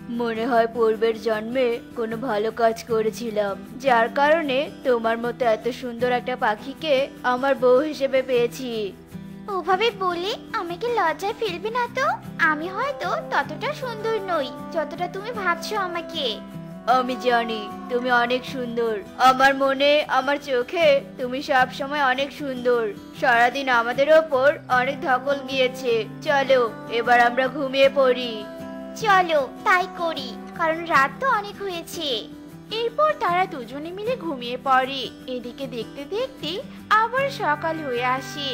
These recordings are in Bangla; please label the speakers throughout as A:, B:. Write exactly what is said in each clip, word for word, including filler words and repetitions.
A: মনে হয় পূর্বের জন্মে কোনো ভালো কাজ করেছিলাম, যার কারণে তোমার মতো এত সুন্দর একটা পাখিকে আমার বউ হিসেবে পেয়েছি।
B: ওভাবে বলে আমাকে লজ্জায় ফেলবে না তো। আমি হয়তো ততটা সুন্দর নই যতটা তুমি ভাবছো আমাকে।
A: আমি জানি তুমি অনেক সুন্দর। আমার মনে, আমার চোখে তুমি সব সময় অনেক সুন্দর। সারাদিন আমাদের ওপর অনেক ধকল গিয়েছে। চলো এবার আমরা ঘুমিয়ে পড়ি।
B: চলো তাই করি, কারণ রাত তো অনেক হয়েছে।
C: এরপর তারা দুজনে মিলে ঘুমিয়ে পড়ে। এদিকে দেখতে দেখতে আবার সকাল হয়ে আসে।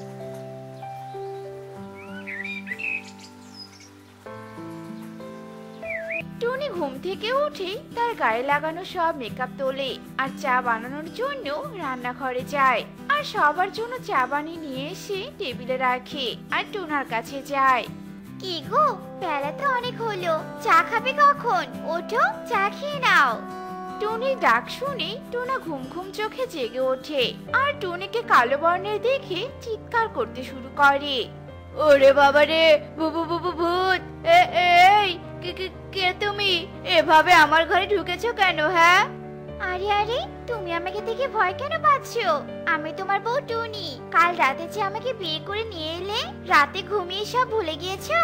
C: টুনি ঘুম থেকে উঠে তার গায়ে লাগানো সব মেকআপ তোলে আর চা বানানোর জন্য রান্নাঘরে যায়। আর সবার জন্য চা বানিয়ে নিয়ে এসে টেবিলে রাখে আর টুনার কাছে যায়।
B: কি গো, বেলা তো অনেক হলো, চা খাবে কখন? ওঠো, চা খেয়ে নাও।
C: টুনির ডাক শুনে টুনা ঘুম ঘুম চোখে জেগে ওঠে আর টুনিকে কালো বর্ণের দেখে চিৎকার করতে শুরু করে।
A: ওরে বাবা রে, বুবু বুবু ভূত! এ এই কে কে কে তুমি? এভাবে আমার ঘরে ঢুকেছো কেন? হ্যাঁ,
B: আরে আরে, তুমি আমাকে দেখে ভয় কেন পাচ্ছো? আমি তোমার বউ টুনি। কাল রাতে যে আমাকে বিয়ে করে নিয়ে এলে, রাতে ঘুমিয়ে সব ভুলে গিয়েছো?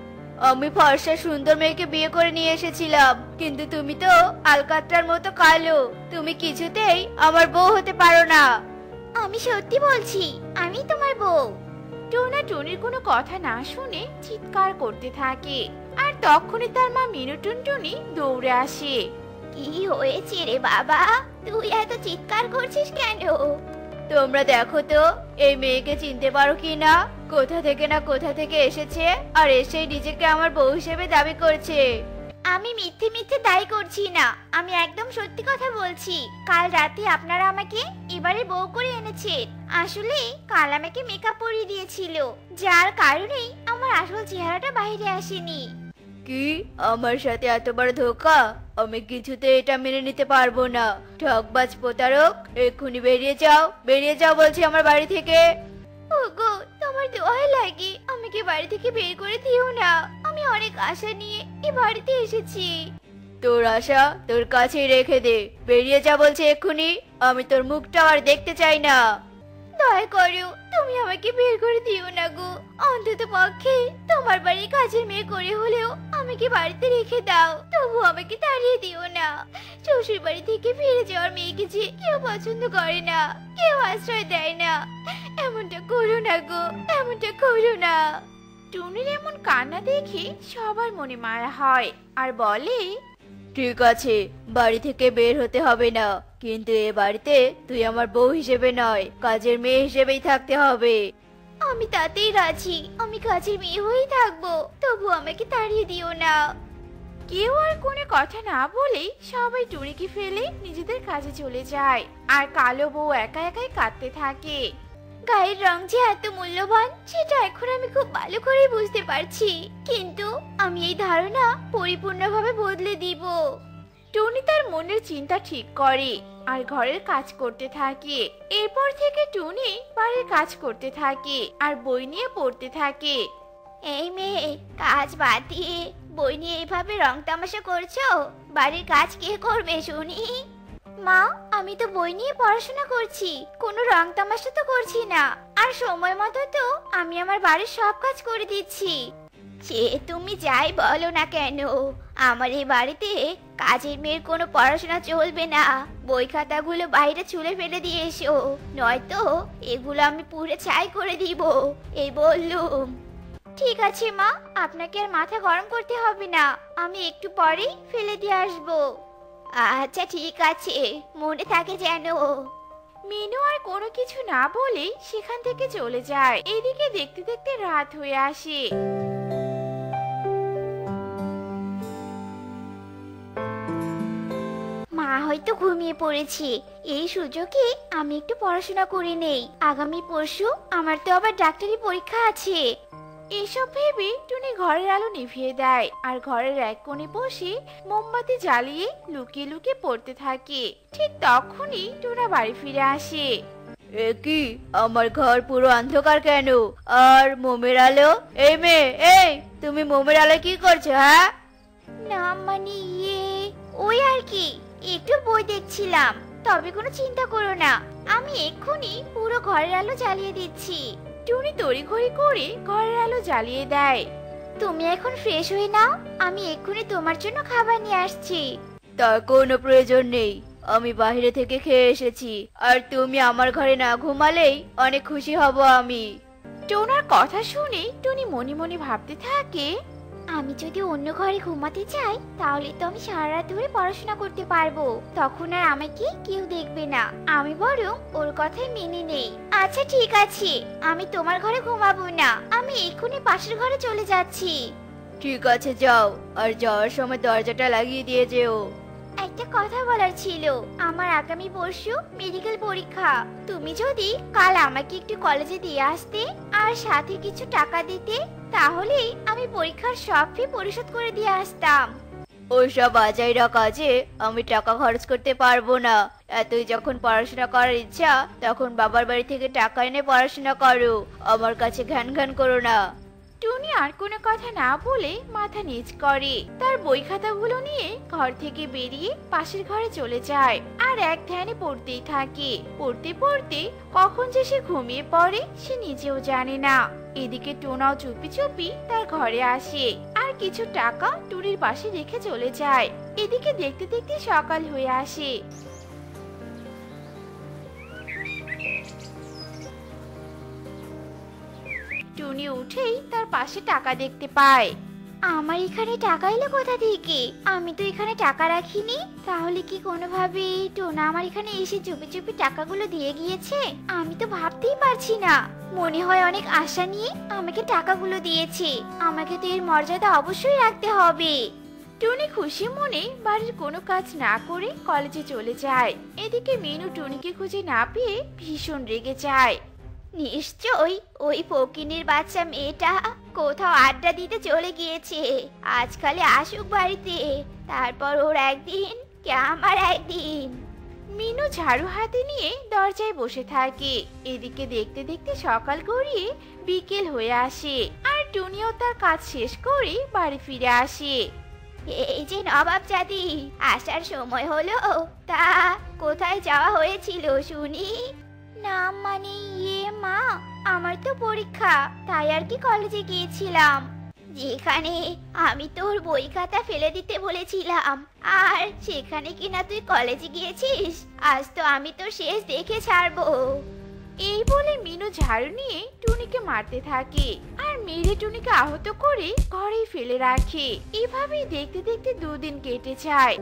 A: আমি ফর্সা সুন্দর মেয়েকে বিয়ে করে নিয়ে এসেছিলাম, কিন্তু তুমি তো আলকাত্রার মতো কালো। তুমি কিছুতেই আমার বউ হতে পারো না।
B: আমি সত্যি বলছি, আমি তোমার বউ।
C: টোনা টুনির কোনো কথা না শুনে চিৎকার করতে থাকে আর তখনই তার মা মিনু টুনটুনি দৌড়ে আসে।
B: কি হয়েছে রে বাবা, তুই এত চিৎকার করছিস কেন?
A: তোমরা দেখো তো এই মেয়েকে চিনতে পারো কি না? কোথা থেকে না কোথা থেকে এসেছে আর এসে নিজেকে আমার বউ হিসেবে দাবি করছে।
B: আমি মিথ্যে মিথ্যে দায়ী করছি না, আমি একদম সত্যি কথা বলছি। কাল রাতে আপনারা আমাকে এবারে বউ করে এনেছেন। আসলে কাল আমাকে মেকআপ পরিয়ে দিয়েছিল, যার কারণেই আমার আসল চেহারাটা বাইরে আসেনি।
A: কি, আমার সাথে এত বড় ধোঁকা? আমি কিছুতে এটা মেনে নিতে পারবো না। ঠকবাজ প্রতারক, এক্ষুনি বেরিয়ে যাও, বেরিয়ে যাও বলছি আমার বাড়ি থেকে।
B: ওগো, তোমার দোয়া লাগে, আমাকে বাড়ি থেকে বের করে দিও না। আমি অনেক আশা নিয়ে এই বাড়িতে এসেছি।
A: তোর আশা তোর কাছেই রেখে দে, বেরিয়ে যা বলছে এক্ষুনি। আমি তোর মুখটা আর দেখতে চাই না।
B: দয়া করো, তুমি আমাকে বের করে দিও না গো। অন্তত পক্ষে তোমার বাড়ির কাজের মেয়ে করে হলেও আমাকে বাড়িতে রেখে দাও, তবু আমাকে তাড়িয়ে দিও না। শ্বশুর বাড়ি থেকে ফিরে যাওয়ার মেয়েকে যে কেউ পছন্দ করে না, কেউ আশ্রয় দেয় না। এমনটা করো না গো, এমনটা করো না।
C: টুনির এমন কান্না দেখে সবার মনে মায়া হয় আর বলে,
A: ঠিক আছে, বাড়ি থেকে বের হতে হবে না, কিন্তু এ বাড়িতে তুই আমার বউ হিসেবে নয়, কাজের মেয়ে হিসেবেই থাকতে হবে।
B: আমি তাতেই রাজি, আমি কাজের মেয়ে হয়েই থাকবো, তবু আমাকে তাড়িয়ে দিও না।
C: কেউ আর কোনো কথা না বলে সবাই টুনিকে ফেলে নিজেদের কাজে চলে যায় আর কালো বউ একা একাই কাঁদতে থাকে।
B: গায়ের রং যে এত মূল্যবান সেটা এখন আমি খুব ভালো করে বুঝতে পারছি, কিন্তু আমি এই ধারণা পরিপূর্ণভাবে বদলে দিব।
C: টুনি তার মনের চিন্তা ঠিক করে আর ঘরের কাজ করতে থাকে। এরপর থেকে টুনি বাড়ির কাজ করতে থাকে আর বই নিয়ে পড়তে থাকে।
B: এই মেয়ে, কাজ বাদ দিয়ে বই নিয়ে এভাবে রং তামাশা করছো? বাড়ির কাজ কে করবে শুনি? মা, আমি তো বই নিয়ে পড়াশোনা করছি, কোনো রং তামাশা তো করছি না। আর সময় মতো তো আমি আমার বাড়ির সব কাজ করে দিচ্ছি। সে তুমি যাই বলো না কেন, আমার এই বাড়িতে কাজের মেয়ের কোনো পড়াশোনা চলবে না। বই খাতাগুলো বাইরে ছুঁড়ে ফেলে দিয়ে এসো, নয়তো এগুলো আমি পুড়ে ছাই করে দিব, এই বললুম। ঠিক আছে মা, আপনাকে আর মাথা গরম করতে হবে না, আমি একটু পরেই ফেলে দিয়ে আসবো। আচ্ছা ঠিক আছে, মনে থাকে যেন।
C: মিনু আর কোনো কিছু না বলে সেখান থেকে চলে যায়। এদিকে দেখতে দেখতে রাত হয়ে আসে।
B: মা হয়তো ঘুমিয়ে পড়েছে, এই সুযোগে আমি একটু পড়াশোনা করে নেই। আগামী পরশু আমার তো আবার ডাক্তারি পরীক্ষা আছে।
C: এসব ভেবে টুনি ঘরের আলো নিভিয়ে দেয় আর ঘরের এক কোণে বসে মোমবাতি জ্বালিয়ে লুকিয়ে লুকিয়ে পড়তে থাকে। ঠিক তখনই টুনা বাড়ি ফিরে আসে।
A: এ কি, আমার ঘর পুরো অন্ধকার কেন? আর মোমের আলো? এই মেয়ে, এই তুমি মোমের আলো কি করছো? হ্যাঁ,
B: না মানে ইয়ে ওই আর কি, একটু বই দেখছিলাম। তবে কোনো চিন্তা করো না, আমি এক্ষুনি পুরো ঘরের আলো জ্বালিয়ে দিচ্ছি।
C: টুনি তড়িঘড়ি করে ঘরের আলো জ্বালিয়ে দেয়।
B: তুমি এখন ফ্রেশ হয়ে নাও, আমি এক্ষুনি তোমার জন্য খাবার নিয়ে আসছি।
A: তার কোনো প্রয়োজন নেই, আমি বাইরে থেকে খেয়ে এসেছি। আর তুমি আমার ঘরে না ঘুমালেই অনেক খুশি হব আমি।
C: টোনার কথা শুনে টুনি মনে মনে ভাবতে থাকে,
B: আমি যদি অন্য ঘরে ঘুমাতে চাই তাহলে তো আমি সারা রাত ধরে পড়াশোনা করতে পারবো, তখন আর আমাকে কেউ দেখবে না। আমি বরং ওর কথাই মেনে নেই। আচ্ছা ঠিক আছে, আমি তোমার ঘরে ঘুমাবো না, আমি এক্ষুনি পাশের ঘরে চলে যাচ্ছি।
A: ঠিক আছে যাও, আর যাওয়ার সময় দরজাটা লাগিয়ে দিয়ে যেও।
B: একটা কথা বলার ছিল, আমার আগামী পরশু মেডিকেল পরীক্ষা। তুমি যদি কাল আমাকে একটু কলেজে দিয়ে আসতে আর সাথে কিছু টাকা দিতে, তাহলে আমি পরীক্ষার সব ফি পরিশোধ করে দিয়ে আসতাম।
A: ওইসব বাজাইরা কাজে আমি টাকা খরচ করতে পারবো না। এতই যখন পড়াশোনা করার ইচ্ছা, তখন বাবার বাড়ি থেকে টাকা এনে পড়াশোনা করো, আমার কাছে ঘ্যান ঘ্যান করো না।
C: টুনি আর কোনো কথা না বলে মাথা নিচ করে, তার বই খাতাগুলো নিয়ে ঘর থেকে বেরিয়ে পাশের ঘরে চলে যায় আর এক ধ্যানে পড়তেই থাকে। পড়তে পড়তে কখন যে সে ঘুমিয়ে পড়ে সে নিজেও জানে না। এদিকে টোনাও চুপি চুপি তার ঘরে আসে আর কিছু টাকা টুনির পাশে রেখে চলে যায়। এদিকে দেখতে দেখতে সকাল হয়ে আসে। টুনি উঠেই তার পাশে টাকা দেখতে পায়।
B: আমার এখানে টাকা এলো কোথা থেকে? আমি তো এখানে টাকা রাখিনি। তাহলে কি কোনোভাবে টোনা আমার এখানে এসে চুপি চুপি টাকাগুলো দিয়ে গিয়েছে? আমি তো ভাবতেই পারছি না। মনে হয় অনেক আশা নিয়ে আমাকে টাকাগুলো দিয়েছে। আমাকে তো এর মর্যাদা অবশ্যই রাখতে হবে।
C: টুনি খুশি মনে বাড়ির কোনো কাজ না করে কলেজে চলে যায়। এদিকে মিনু টুনিকে খুঁজে না পেয়ে ভীষণ রেগে যায়।
B: নিশ্চয়ই ওই ফকিনীর বাচ্চা মেয়েটা কোথাও আড্ডা দিতে চলে গিয়েছে। আজকালে আসুক বাড়িতে, তারপর ওর একদিন কে আমার একদিন।
C: মিনু ঝাড়ু হাতে নিয়ে দরজায় বসে থাকে। এদিকে দেখতে দেখতে সকাল গড়িয়ে বিকেল হয়ে আসে আর টুনিও তার কাজ শেষ করে বাড়ি ফিরে আসে।
B: এই যে নবাব জাদি, আসার সময় হলো। তা কোথায় যাওয়া হয়েছিল শুনি? না মানে ইয়ে মা, আমার তো পরীক্ষা, তাই আর কি কলেজে গিয়েছিলাম। যেখানে আমি তোর বই খাতা ফেলে দিতে বলেছিলাম, আর সেখানে কিনা তুই কলেজে গিয়েছিস। আজ তো আমি তোর শেষ দেখে ছাড়বো।
C: এই বলে মিনু ঝাড়ু নিয়ে টুনিকে মারতে থাকে আর মেরে টুনিকে আহত করে ঘরেই ফেলে রাখে। এভাবেই দেখতে দেখতে দুদিন কেটে যায়।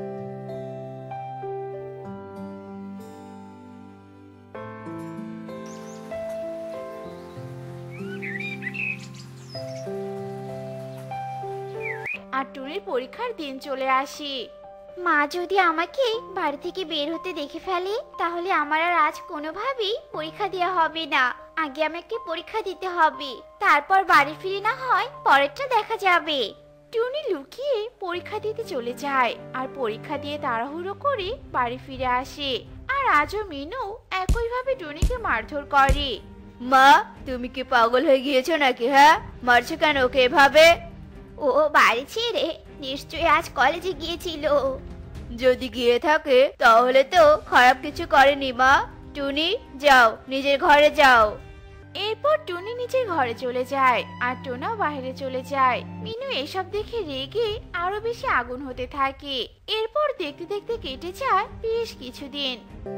C: আর টুনির পরীক্ষার দিন চলে আসে।
B: মা যদি আমাকে বাড়ি থেকে বের হতে দেখে ফেলে, তাহলে আমার আর আজ কোনোভাবেই পরীক্ষা দেওয়া হবে না। আগে আমাকে পরীক্ষা দিতে হবে, তারপর বাড়ি ফিরে না হয় পরেরটা দেখা যাবে।
C: টুনি লুকিয়ে পরীক্ষা দিতে চলে যায় আর পরীক্ষা দিয়ে তাড়াহুড়ো করে বাড়ি ফিরে আসে। আর আজও মিনু একইভাবে টুনিকে মারধর করে।
A: মা, তুমি কি পাগল হয়ে গিয়েছো নাকি? হ্যাঁ, মারছো কেন ওকে এভাবে?
B: ও বাড়ি ছেড়ে নিশ্চয়ই আজ কলেজে গিয়েছিল।
A: যদি গিয়ে থাকে তাহলে তো খারাপ কিছু করেনি। মা, টুনি যাও, নিজের ঘরে যাও।
C: এরপর টুনি নিজের ঘরে চলে যায় আর টোনাও বাইরে চলে যায়। মিনু এসব দেখে রেগে আরো বেশি আগুন হতে থাকে। এরপর দেখতে দেখতে কেটে যায় বেশ কিছুদিন।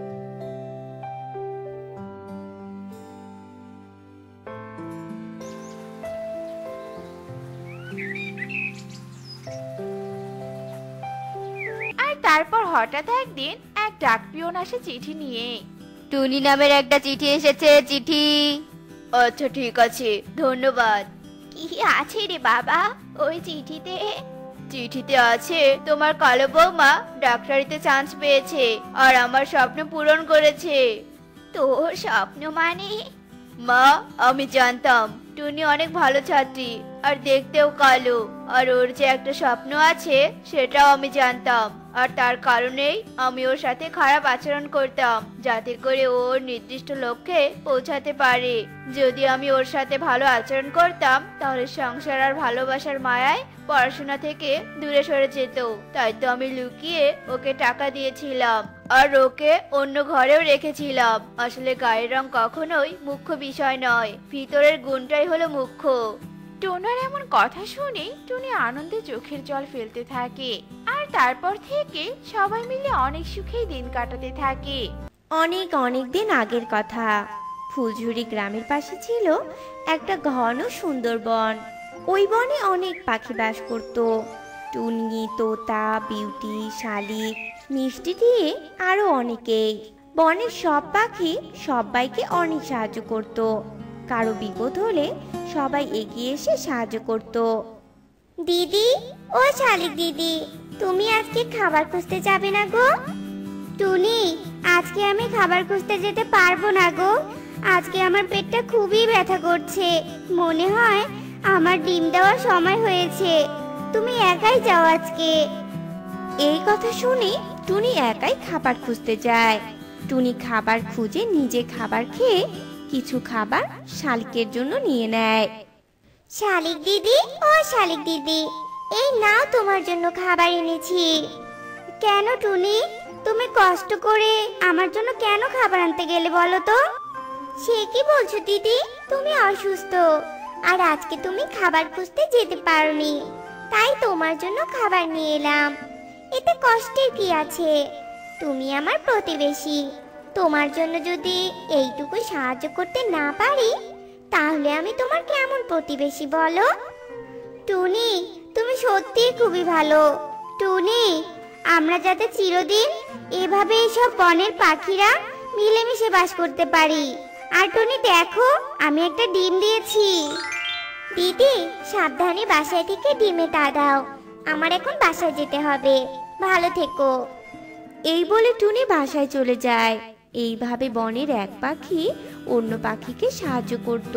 C: আর তারপর হঠাৎ একদিন এক ডাক পিয়ন আসে চিঠি নিয়ে।
A: টুনি নামের একটা চিঠি এসেছে। চিঠি? আচ্ছা ঠিক আছে, ধন্যবাদ।
B: কি আছে রে বাবা ওই চিঠিতে?
A: চিঠিতে আছে তোমার কালো বৌমা ডাক্তারিতে চান্স পেয়েছে আর আমার স্বপ্ন পূরণ করেছে।
B: তোর স্বপ্ন মানে?
A: মা, আমি জানতাম টুনি অনেক ভালো ছাত্রী আর দেখতেও কালো। আর ওর যে একটা স্বপ্ন আছে সেটাও আমি জানতাম। আর তার কারণেই আমি ওর সাথে খারাপ আচরণ করতাম, যাতে করে ও ওর নির্দিষ্ট লক্ষ্যে পৌঁছাতে পারে। যদি আমি ওর সাথে ভালো আচরণ করতাম তাহলে সংসার আর ভালোবাসার মায়ায় পড়াশোনা থেকে দূরে সরে যেত। তাই তো আমি লুকিয়ে ওকে টাকা দিয়েছিলাম আর ওকে অন্য ঘরেও রেখেছিলাম। আসলে গায়ের রং কখনোই মুখ্য বিষয় নয়, ভিতরের গুণটাই হলো মুখ্য।
C: টোনার এমন কথা শুনে টুনি আনন্দে চোখের জল ফেলতে থাকে। আর তারপর থেকে সবাই মিলে অনেক সুখেই দিন কাটাতে থাকে।
D: অনেক অনেক দিন আগের কথা, ফুলঝুরি গ্রামের পাশে ছিল একটা ঘন সুন্দর বন। ওই বনে অনেক পাখি বাস করত। টুনি, তোতা, বিউটি, শালিক, মিষ্টি দিয়ে আরো অনেকেই। বনের সব পাখি সবাইকে অনেক সাহায্য করত। কারো বিপদ হলে সবাই এগিয়ে এসে সাহায্য করত।
B: দিদি, ও শালিক দিদি, তুমি আজকে খাবার খুঁজতে যাবে না গো? টুনি, আজকে আমি খাবার খুঁজতে যেতে পারবো না গো। আজকে আমার পেটটা খুবই ব্যথা করছে। মনে হয় আমার ডিম দেওয়ার সময় হয়েছে। তুমি একাই যাও আজকে।
D: এই কথা শুনে টুনি একাই খাবার খুঁজতে যায়। টুনি খাবার খুঁজে নিজে খাবার খেয়ে কিছু খাবার শালিকের জন্য নিয়ে নেয়।
B: শালিক দিদি, ও শালিক দিদি, এই নাও তোমার জন্য খাবার এনেছি। কেন টুনি, তুমি কষ্ট করে আমার জন্য কেন খাবার আনতে গেলে বলো তো? সে কি বলছো দিদি, তুমি অসুস্থ আর আজকে তুমি খাবার খুঁজতে যেতে পারোনি, তাই তোমার জন্য খাবার নিয়ে এলাম। এতে কষ্টের কি আছে? তুমি আমার প্রতিবেশী, তোমার জন্য যদি এইটুকু সাহায্য করতে না পারি তাহলে আমি তোমার কেমন প্রতিবেশী বলো? টুনি, তুমি সত্যিই খুবই ভালো। টুনি, আমরা যাতে চিরদিন এভাবে এইসব বনের পাখিরা মিলেমিশে বাস করতে পারি। আর টুনি দেখো, আমি একটা ডিম দিয়েছি। দিদি, সাবধানে বাসায় থেকে ডিমে তা দাও। আমার এখন বাসায় যেতে হবে। ভালো থেকো।
D: এই বলে টুনি বাসায় চলে যায়। এইভাবে বনের এক পাখি অন্য পাখিকে সাহায্য করত।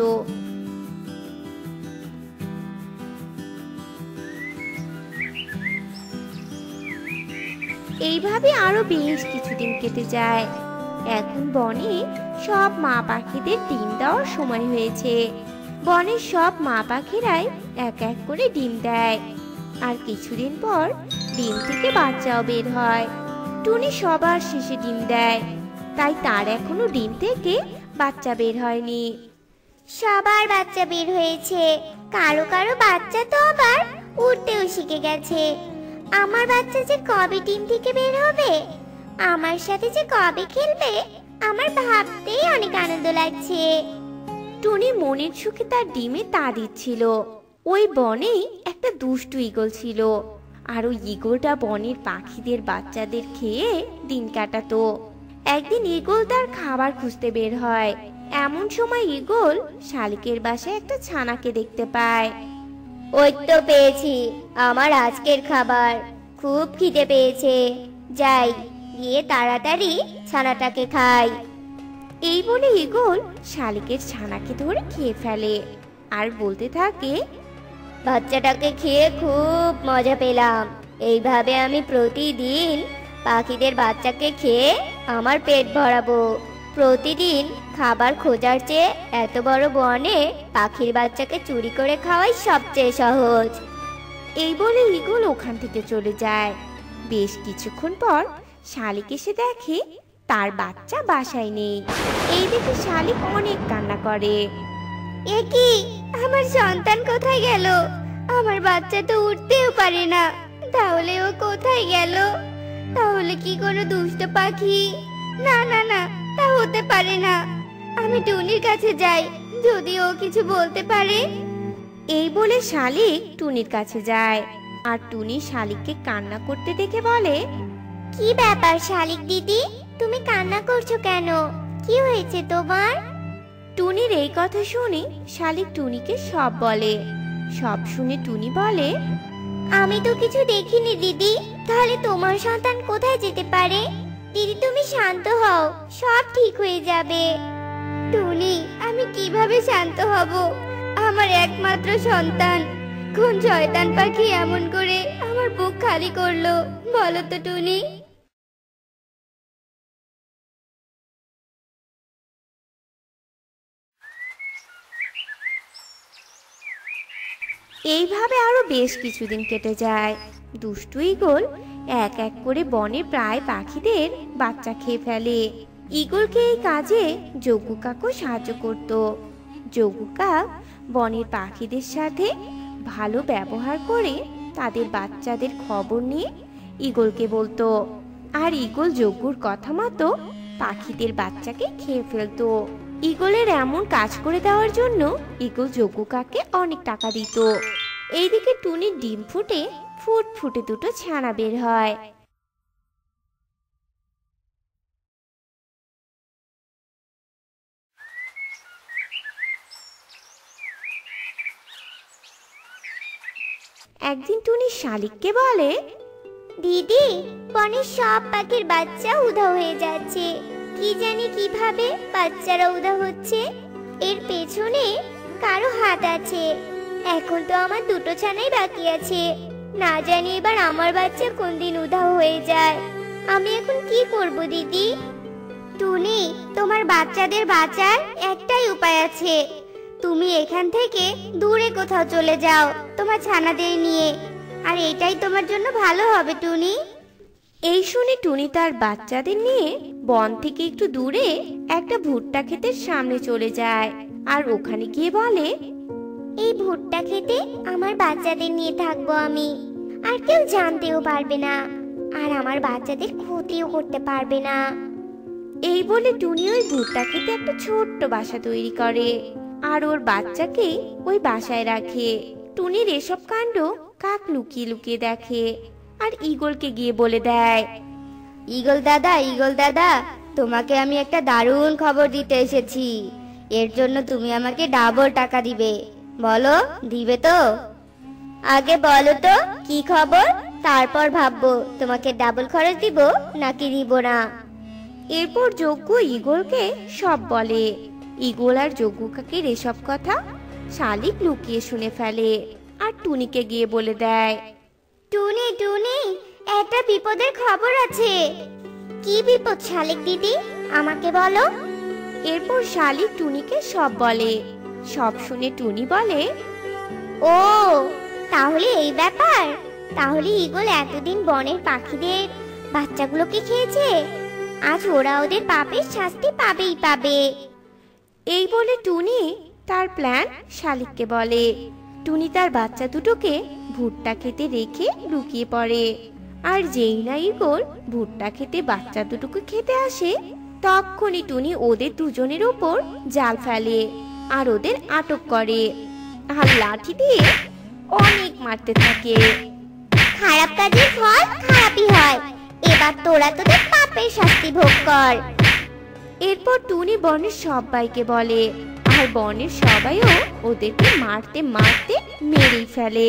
D: এইভাবে আরো বেশ কিছুদিন কেটে যায়। এখন বনে সব মা পাখিদের ডিম দেওয়ার সময় হয়েছে। বনের সব মা পাখিরাই এক এক করে ডিম দেয়। আর কিছুদিন পর ডিম থেকে বাচ্চাও বের হয়। টুনি সবার শেষে ডিম দেয়, তাই তার এখনো ডিম থেকে বাচ্চা বের হয়নি।
B: সবার বাচ্চা বের হয়েছে, কারো কারো বাচ্চা তো আবার উড়তেও শিখে গেছে। আমার বাচ্চা যে কবে ডিম থেকে বের হবে, আমার সাথে যে কবে খেলবে, আমার ভাবতেই অনেক আনন্দ লাগছে।
D: টুনি মনের সুখে তার ডিমে তা দিচ্ছিল। ওই বনেই একটা দুষ্টু ঈগল ছিল, আর ওই ঈগলটা বনের পাখিদের বাচ্চাদের খেয়ে দিন কাটাতো। একদিন ঈগল তার খাবার খুঁজতে বের হয়। এমন সময় ঈগল শালিকের বাসায় একটা ছানাকে দেখতে পায়।
B: ওই তো পেয়েছি আমার আজকের খাবার। খুব খিদে পেয়েছে, যাই গিয়ে তাড়াতাড়ি ছানাটাকে খাই।
D: এই বলে ঈগল শালিকের ছানাকে ধরে খেয়ে ফেলে আর বলতে থাকে,
B: বাচ্চাটাকে খেয়ে খুব মজা পেলাম। এইভাবে আমি প্রতিদিন পাখিদের বাচ্চাকে খেয়ে আমার পেট ভরাবো। প্রতিদিন খাবার খোঁজার চেয়ে এত বড় বনে পাখির বাচ্চাকে চুরি করে খাওয়াই সবচেয়ে সহজ।
D: এই বলে ঈগল ওখান থেকে চলে যায়। বেশ কিছুক্ষণ পর শালিক এসে দেখে তার বাচ্চা বাসায় নেই। এই দেখে শালিক অনেক কান্না করে।
B: এ কি, আমার সন্তান কোথায় গেল? আমার বাচ্চা তো উঠতেও পারে না, তাহলে ও কোথায় গেল? তাহলে কি কোনো দুষ্ট পাখি? না না না, তা হতে পারে না। আমি টুনির কাছে যাই, যদি ও কিছু বলতে পারে।
D: এই বলে শালিক টুনির কাছে যায়, আর টুনি শালিককে কান্না করতে দেখে বলে,
B: কি ব্যাপার শালিক দিদি, তুমি কান্না করছো কেন? কি হয়েছে তোমার?
D: টুনির এই কথা শুনে শালিক টুনিকে সব বলে। সব শুনে টুনি বলে,
B: আমি তো কিছু দেখিনি দিদি, তাহলে তোমার সন্তান কোথায় যেতে পারে? দিদি তুমি শান্ত হও, সব ঠিক হয়ে যাবে। টুনি, আমি কিভাবে শান্ত হব? আমার একমাত্র সন্তান, কোন শয়তান পাখি এমন করে আমার বুক খালি করলো বলো তো টুনি?
D: এইভাবে আরো বেশ কিছুদিন কেটে যায়। দুষ্টু ঈগল এক এক করে বনে প্রায় পাখিদের বাচ্চা খেয়ে ফেলে। ঈগলকে এই কাজে যজ্ঞ কাকু সাহায্য করত। যজ্ঞ কাক বনের পাখিদের সাথে ভালো ব্যবহার করে তাদের বাচ্চাদের খবর নিয়ে ঈগলকে বলতো, আর ঈগল যজ্ঞর কথা মতো পাখিদের বাচ্চাকে খেয়ে ফেলতো। ঈগলের এমন কাজ করে দেওয়ার জন্য ঈগল যজ্ঞ কাককে অনেক টাকা দিত। এইদিকে টুনির ডিম ফুটে ফুট ফুটে দুটো ছানা বের হয়। একদিন টুনি শালিককে বলে,
B: দিদি, বনের সব পাখির বাচ্চা উধাও হয়ে যাচ্ছে। কি জানি কিভাবে বাচ্চারা উধাও হচ্ছে। এর পেছনে কারো হাত আছে। এখন তো আমার দুটো ছানাই বাকি আছে। না জানি এবার আমার বাচ্চা কোন দিন উধাও হয়ে যায়। আমি এখন কি করব দিদি? টুনি, তোমার বাচ্চাদের বাঁচার একটাই উপায় আছে। তুমি এখান থেকে দূরে কোথাও চলে যাও তোমার ছানাদের নিয়ে, আর এটাই তোমার জন্য ভালো হবে টুনি।
D: এই শুনে টুনি তার বাচ্চাদের নিয়ে বন থেকে একটু দূরে একটা ভুট্টা ক্ষেতের সামনে চলে যায়। আর ওখানে গিয়ে বলে,
B: এই ভুট্টা খেতে আমার বাচ্চাদের নিয়ে থাকবো আমি, আর কেউ জানতেও পারবে না, আর আমার বাচ্চাদের ক্ষতিও করতে পারবে না।
D: এই বলে টুনি ওই ভুট্টা খেতে একটা ছোট্ট বাসা তৈরি করে আর ওর বাচ্চাকে ওই বাসায় রাখে। টুনির এসব কাণ্ড কাক লুকিয়ে লুকিয়ে দেখে আর ঈগলকে গিয়ে বলে দেয়,
B: ঈগল দাদা, ঈগল দাদা, তোমাকে আমি একটা দারুণ খবর দিতে এসেছি। এর জন্য তুমি আমাকে ডাবল টাকা দিবে। বলো, দিবে তো? আগে বলো তো কি খবর, তারপর ভাববো তোমাকে ডাবল খরচ দিব নাকি দিব না।
D: এরপর যজ্ঞ ঈগলকে সব বলে। ঈগল আর যজ্ঞ কাকের এসব কথা শালিক লুকিয়ে শুনে ফেলে আর টুনিকে গিয়ে বলে দেয়,
B: টুনি, টুনি, একটা বিপদের খবর আছে। কি বিপদ শালিক দিদি, আমাকে বলো।
D: এরপর শালিক টুনিকে সব বলে। সব শুনে টুনি বলে,
B: ও তাহলে এই ব্যাপার। তাহলে ঈগল এতদিন বনের পাখিদের বাচ্চাগুলোকে খেয়েছে। আজ ওরা ওদের পাপের শাস্তি পাবেই পাবে।
D: এই বলে টুনি তার প্ল্যান শালিককে বলে। টুনি তার বাচ্চা দুটোকে ভুট্টা খেতে রেখে লুকিয়ে পড়ে। আর যেই না ঈগল ভুট্টা খেতে বাচ্চা দুটোকে খেতে আসে, তখনই টুনি ওদের দুজনের উপর জাল ফেলে আর ওদের আটক করে আর লাঠি দিয়ে অনেক মারতে থাকে।
B: খারাপ কাজের ফল খারাপই হয়। এবার তোরা তোদের পাপের শাস্তি ভোগ কর।
D: এরপর টুনি বনের সবাইকে বলে, আর বনের সবাইও ওদেরকে মারতে মারতে মেরেই ফেলে।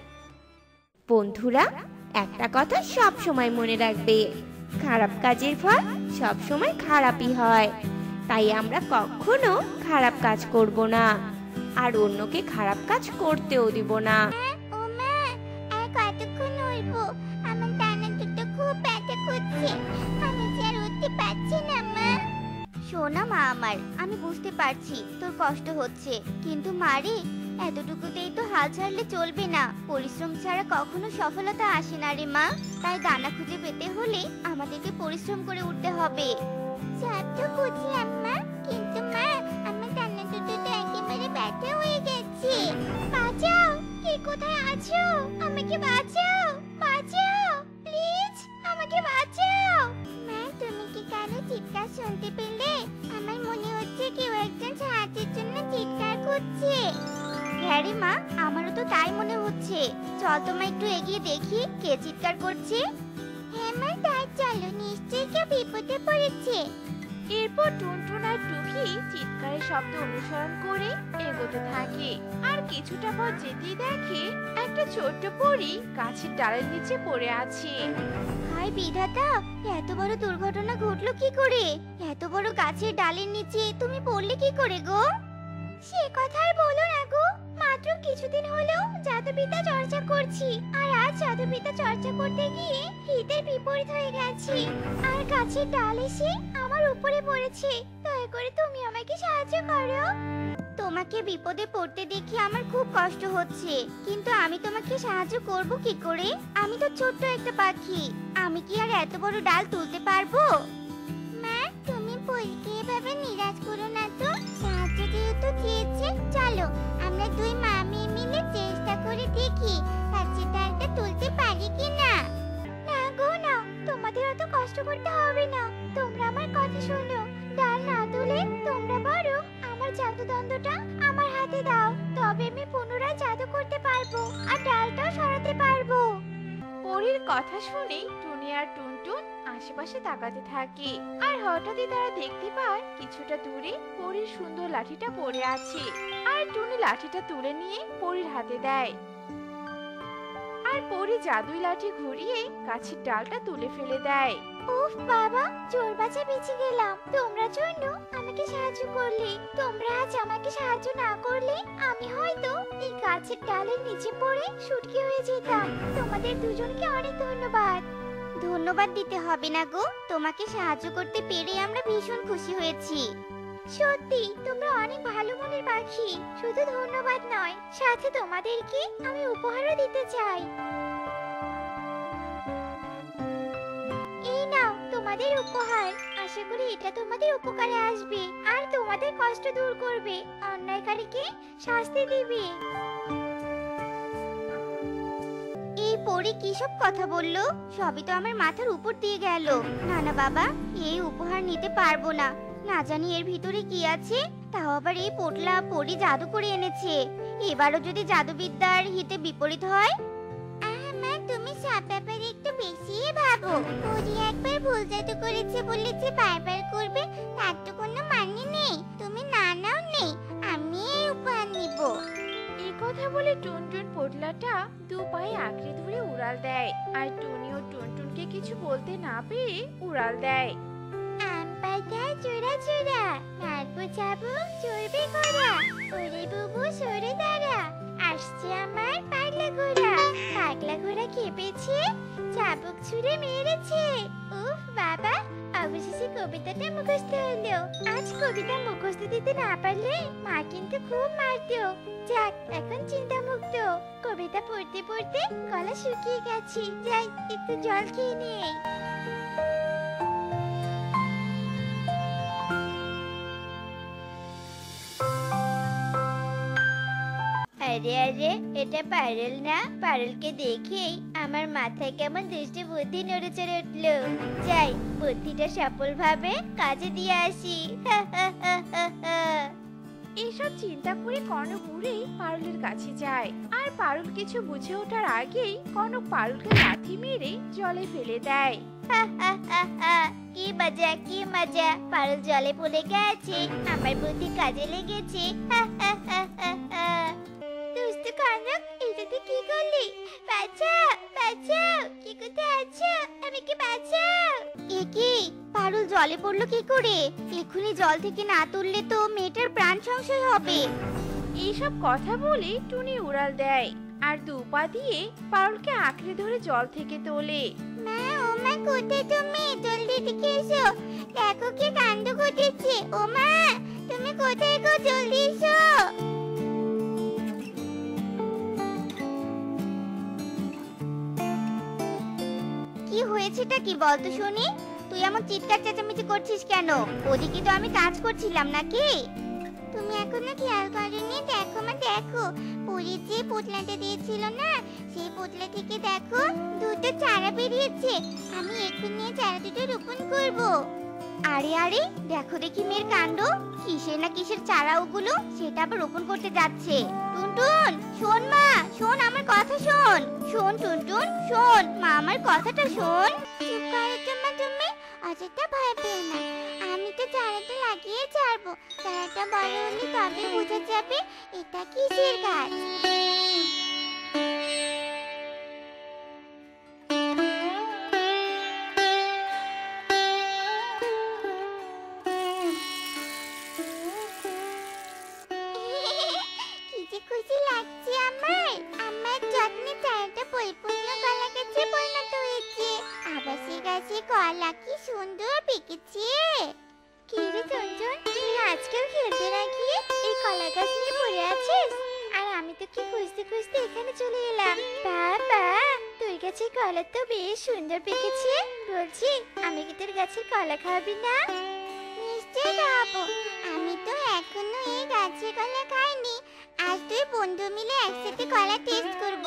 D: বন্ধুরা, একটা কথা সব সময় মনে রাখবে, খারাপ কাজের ফল সব সময় খারাপই হয়। তাই আমরা কখনো খারাপ কাজ করব না, আর অন্যকে খারাপ কাজ করতেও দিব না।
B: ও মা, আর কতক্ষণ উঠবো? আমার ডানা দুটো খুব ব্যথা করছে। আমি যে আর উঠতে পারছি না মা। শোনা মা আমার, আমি বুঝতে পারছি তোর কষ্ট হচ্ছে, কিন্তু মারে এতটুকুতেই তো হাল ছাড়লে চলবে না। পরিশ্রম ছাড়া কখনো সফলতা আসে না রে মা। তাই দানা খুঁজে পেতে হলে আমাদেরকে পরিশ্রম করে উঠতে হবে। সব তো বুঝলাম মা, কিন্তু মা আমার দানা দুটো তো একেবারে ব্যথা হয়ে গেছে। বাঁচাও, কে কোথায় আছো? আমাকে বাঁচাও, বাঁচাও প্লিজ, আমাকে বাঁচাও। মা, তুমি কি কারো চিৎকার শুনতে পেলে? আমার মনে হচ্ছে কেউ একজন সাহায্যের জন্য চিৎকার করছে। হ্যাঁ রে মা, আমারও তো তাই মনে হচ্ছে। চল তোমায় একটু এগিয়ে দেখি কে চিৎকার করছে। হ্যাঁ মা, তাই চলো, নিশ্চয়ই কেউ বিপদে পড়েছে।
C: এরপর টুনটুন আর টুকি চিৎকারের শব্দ অনুসরণ করে এগোতে থাকে। আর কিছুটা পথ যেতেই দেখে একটা ছোট্ট পরী গাছের ডালের নিচে পড়ে আছে।
B: হায় বিধাতা, এত বড় দুর্ঘটনা ঘটলো কি করে? এত বড় গাছের ডালের নিচে তুমি পড়লে কি করে গো? সে কথা আর বলো না গো। মাত্র কিছুদিন হলো জাদু জাদুবিদ্যা চর্চা করছি, আর আজ জাদুবিদ্যা চর্চা করতে গিয়ে হিতের বিপরীত হয়ে গেছি, আর গাছের ডাল এসে আমার উপরে পড়েছে। দয়া করে তুমি আমাকে সাহায্য করো। তোমাকে বিপদে পড়তে দেখে আমার খুব কষ্ট হচ্ছে, কিন্তু আমি তোমাকে সাহায্য করব কি করে? আমি তো ছোট্ট একটা পাখি, আমি কি আর এত বড় ডাল তুলতে পারবো? মা, তুমি বলকে এভাবে নিরাশ করো না তো। সাহায্য যেহেতু চেয়েছে, চলো আমরা দুই মামি মিলে চেষ্টা করে দেখি গাছের ডালটা তুলতে পারি কিনা। না গো না, তোমাদের অত কষ্ট করতে হবে না। তোমরা আমার কথা শোনো, ডাল না তুলে তোমরা বরং আমার জাদুদণ্ডটা আমার হাতে দাও, তবে আমি পুনরায় জাদু করতে পারবো আর ডালটাও সরাতে পারবো।
C: পরীর কথা শুনে টুনি আর টুনটুন আশেপাশে তাকাতে থাকে, আর হঠাৎই তারা দেখতে পায় কিছুটা দূরে পরীর সুন্দর লাঠিটা পড়ে আছে। আর টুনি লাঠিটা তুলে নিয়ে পরীর হাতে দেয়, আর পরী জাদুই লাঠি ঘুরিয়ে গাছের ডালটা তুলে ফেলে দেয়।
B: উফ বাবা, চোর বাঁচা বেঁচে গেলাম। তোমরা জন্য আমাকে সাহায্য করলে। তোমরা আজ আমাকে সাহায্য না করলে আমি হয়তো এই গাছের ডালের নিচে পড়ে শুটকি হয়ে যেতাম। তোমাদের দুজনকে অনেক ধন্যবাদ। ধন্যবাদ দিতে হবে না গো, তোমাকে সাহায্য করতে পেরে আমরা ভীষণ খুশি হয়েছি। সত্যি তোমরা অনেক ভালো মনের পাখি। শুধু ধন্যবাদ নয়, সাথে তোমাদেরকে আমি উপহারও দিতে চাই। এই নাও তোমাদের উপহার। আশা করি এটা তোমাদের উপকারে আসবে আর তোমাদের কষ্ট দূর করবে, অন্যায়কারীকে শাস্তি দিবে। এই পরী কি সব কথা বললো? সবই তো আমার মাথার উপর দিয়ে গেল। না না বাবা, এই উপহার নিতে পারবো না। না জানি এর ভিতরে কি আছে। তাও আবার এই পোটলা পরী জাদু করে এনেছে। এবারও যদি জাদুবিদ্যার হিতে বিপরীত হয়। মা, তুমি সব ব্যাপারে একটু বেশি ভাবো। পরী একবার ভুল জাদু করেছে বলে যে বারবার করবে তার তো কোনো মানে নেই। তুমি না নাও নেই, আমি এই উপহার নিব।
C: এই কথা বলে টুনটুন পোটলাটা দু পায়ে আঁকড়ে ধরে উড়াল দেয়, আর টুনি ও টুনটুনকে কিছু বলতে না পেরে উড়াল দেয়।
B: আম পাতা চোরা চোরা, মারবো চাবুক চড়বে ঘোড়া, ওরে বুবু সরে দাঁড়া, আসছে আমার পাগলা ঘোড়া। পাগলা ঘোড়া খেপেছে, চাবুক ছুঁড়ে মেরেছে। উফ বাবা, অবশেষে কবিতাটা মুখস্থ হলো। আজ কবিতা মুখস্থ দিতে না পারলে মা কিন্তু খুব মারতো। যাক, এখন চিন্তা মুক্ত। কবিতা পড়তে পড়তে গলা শুকিয়ে গেছে, যাই একটু জল খেয়ে নেই। আরে আরে, এটা পারুল না? পারুলকে দেখেই আমার মাথায় কেমন দুষ্টু বুদ্ধি নড়ে চড়ে উঠলো। যাই, বুদ্ধিটা সফলভাবে কাজে দিয়ে আসি।
C: এইসব চিন্তা করে কনক উড়ে পারুলের কাছে যায়, আর পারুল কিছু বুঝে ওঠার আগেই কনক পারুলকে লাথি মেরে জলে ফেলে দেয়।
B: কি মজা, কি মজা! পারুল জলে পড়ে গেছে, আমার বুদ্ধি কাজে লেগেছে। দুষ্টু কনক, এটাতে কি করলি? বাঁচাও, বাঁচাও! কি কোথায় আছো? আমাকে বাঁচাও! এ কি, পারুল জলে পড়লো কি করে? এক্ষুনি জল থেকে না তুললে তো মেয়েটার প্রাণ সংশয় হবে।
C: এইসব কথা বলে টুনি উড়াল দেয়, আর দু পা দিয়ে পারুলকে আঁকড়ে ধরে জল থেকে তোলে।
B: মা, ও মা, কোথায় তুমি? জলদি এদিকে এসো, দেখো কি কাণ্ড ঘটেছে। ও মা, তুমি কোথায় গো? জলদি এসো। কি হয়েছেটা কি বলতো শুনি? তুই এমন চিৎকার চেঁচামেচি করছিস কেন? ওদিকে তো আমি কাজ করছিলাম নাকি? তুমি এখনো খেয়াল করনি? দেখো মা, দেখো, পরী যে পুতলাটা দিয়েছিল না, সেই পুতলা থেকে দেখো দুটো চারা বেরিয়েছে। আমি এক্ষুনি চারা দুটো রোপণ করব। আরে আরে, দেখো দেখি মেয়ের কাণ্ড। কিসের না কিসের চারা ওগুলো, সেটা আবার রোপণ করতে যাচ্ছে। টুনটুন, শোন মা, শোন আমার কথা শোন। শোন টুনটুন, শোন, মা আমার কথাটা শোন। চুপ করো তো মা, তুমি অযথা ভয় পেও না। আমি তো চারাটা লাগিয়ে ছাড়বো। চারাটা বড় হলে তবে বোঝা যাবে এটা কিসের গাছ। কি যে খুশি লাগছে আমার। আমার টুকি খুঁজতে খুঁজতে এখানে চলে এলাম। বাবা, তোর গাছের কলা তো বেশ সুন্দর পেকেছে। বলছি, আমি কি তোর গাছের কলা খাবি না? নিশ্চয়ই খাবো। আমি তো এখনো এই গাছের কলা খাইনি। আজ তুই বন্ধু মিলে একসাথে কলা টেস্ট করবো।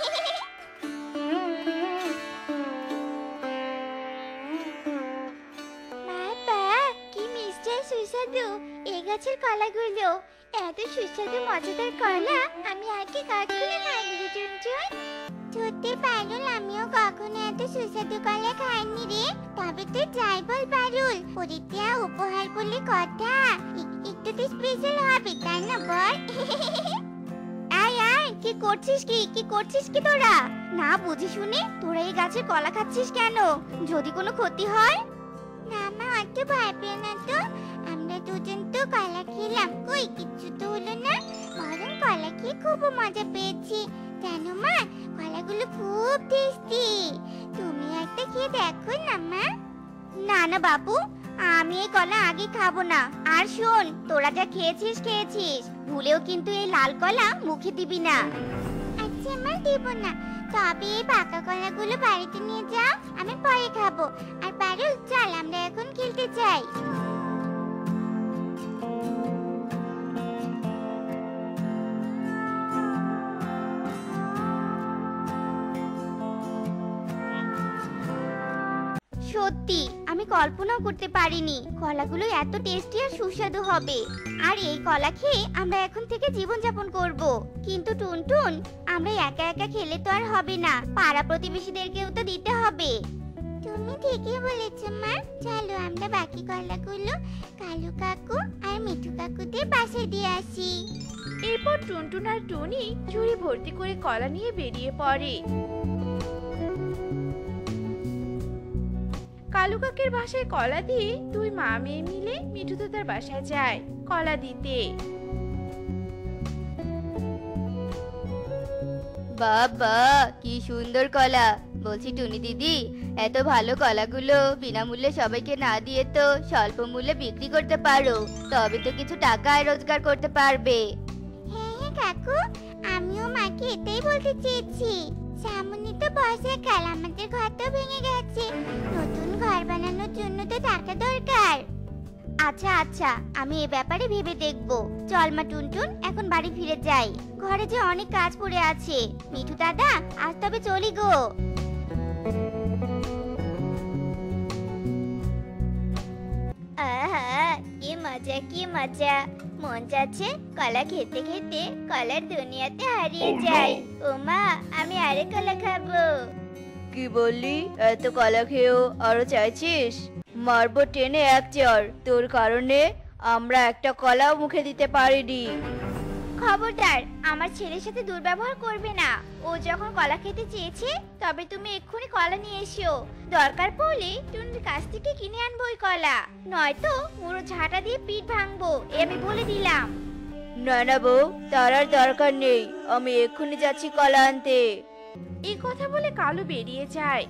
B: বাবা, কি মিষ্টি আর সুস্বাদু এই গাছের কলাগুলো। এত সুস্বাদু মজাদার কলা আমি আগে কখনো খাইনি রে চুনচুন। সত্যি পারুল, আমিও কখনো এত সুস্বাদু কলা খাইনি রে। তবে তুই যাই বল পারুল, পরিত্রা উপহার বলে কথা, এ- একটু তো স্পেশাল হবে তাই না বল? আয় আয়, কি করছিস কি কি করছিস কি তোরা? না বুঝি শুনে তোরা এই গাছের কলা খাচ্ছিস কেন? যদি কোনো ক্ষতি হয়? না মা, অত ভয় পেও না তো। আমরা দুজন তো কলা খেলাম, কই কিচ্ছু তো হলো না। বরং কলা খেয়ে খুব মজা পেয়েছি জানো মা। কলাগুলো খুব টেস্টি। তুমি একটা খেয়ে দেখো না মা। না না বাবু, আমি এই কলা আগে খাবো না। আর শোন, তোরা যা খেয়েছিস খেয়েছিস, ভুলেও কিন্তু এই লাল কলা মুখে দিবি না। আচ্ছা মা, দিব না। তবে এই পাকা কলাগুলো বাড়িতে নিয়ে যাও, আমি পরে খাবো। আর পারুল, চল আমরা এখন খেলতে যাই। সত্যি আমি কল্পনাও করতে পারিনি কলাগুলো এত টেস্টি আর সুস্বাদু হবে। আর এই কলা খেয়ে আমরা এখন থেকে জীবনযাপন করব। কিন্তু টুনটুন, আমরা একা একা খেলে তো আর হবে না, পাড়া প্রতিবেশীদেরকেও তো দিতে হবে। তুমি ঠিকই বলেছ মা। চলো আমরা বাকি কলাগুলো কালু কাকু আর মিঠু কাকুদের বাসায় দিয়ে আসি।
C: এরপর টুনটুন আর টুনি ঝুড়ি ভর্তি করে কলা নিয়ে বেরিয়ে পড়ে। কালু কাকের বাসায় কলা দিয়ে দুই মা মেয়ে মিলে মিঠু দাদার বাসায় যায় কলা দিতে।
A: বাবা, কি সুন্দর কলা। বলছি টুনি দিদি, এত ভালো কলাগুলো বিনামূল্যে সবাইকে না দিয়ে তো স্বল্প মূল্যে বিক্রি করতে পারো, তবে তো কিছু টাকা রোজগার করতে পারবে।
B: হ্যাঁ হ্যাঁ কাকু, আমিও মাকে এটাই বলতে চেয়েছি। সামনে তো বর্ষাকাল, আমাদের ঘর তো ভেঙে গেছে, নতুন ঘর বানানোর জন্য তো টাকা দরকার। আচ্ছা আচ্ছা, আমি এ ব্যাপারে ভেবে দেখব। চল মা টুনটুন, এখন বাড়ি ফিরে যাই। ঘরে যে অনেক কাজ পড়ে আছে। মিঠু দাদা, আজ তবে চলি গো। আহা, কি মজা কি মজা। মন যাচ্ছে কলা খেতে খেতে কলার দুনিয়াতে হারিয়ে যাই। ও মা, আমি আরে কলা খাবো।
A: কি বললি? এত কলা খেয়েও আরো চাইছিস? মারবো টেনে এক চড়। তোর কারণে আমরা একটা কলাও মুখে দিতে পারিনি।
B: খবরদার, আমার ছেলের সাথে দুর্ব্যবহার করবে না। ও যখন কলা খেতে চেয়েছে, তবে তুমি এক্ষুনি কলা নিয়ে এসো। দরকার পড়লে টুনির কাছ থেকে কিনে আনবো ওই কলা, নয়তো পুরো ঝাঁটা দিয়ে পিঠ ভাঙবো, এ আমি বলে দিলাম।
A: না না বউ, তার আর দরকার নেই। আমি এক্ষুনি যাচ্ছি কলা আনতে।
C: এই কথা বলে কালু বেরিয়ে যায়।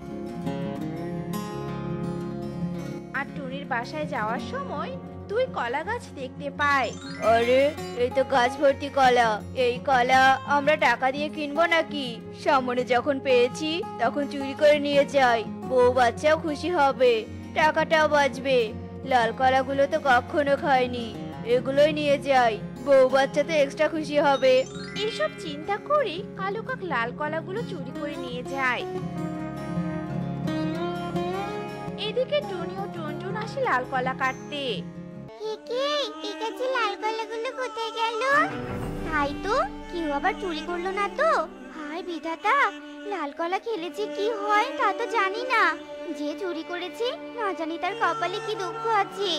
C: আর টুনির বাসায় যাওয়ার সময় দুই কলা গাছ দেখতে পায়।
A: আরে, এই তো গাছ ভর্তি কলা। এই কলা আমরা টাকা দিয়ে কিনবো নাকি? সামনে যখন পেয়েছি তখন চুরি করে নিয়ে যাই, বউ বাচ্চাও খুশি হবে, টাকাটাও বাঁচবে। লাল কলাগুলো তো কখনো খাইনি, এগুলোই নিয়ে যাই, বউ বাচ্চা তো এক্সট্রা খুশি হবে।
C: এসব চিন্তা করে কালু কাক লাল কলাগুলো চুরি করে নিয়ে যায়। এদিকে টুনি ও টুনটুন আসে লাল কলা কাটতে।
B: একে, এই গাছে লাল কলাগুলো কোথায় গেল? তাই তো, কেউ আবার চুরি করলো না তো? হায় বিধাতা, লাল কলা খেলে যে কি হয় তা তো জানি না। যে চুরি করেছে না জানি তার কপালে কি দুঃখ আছে।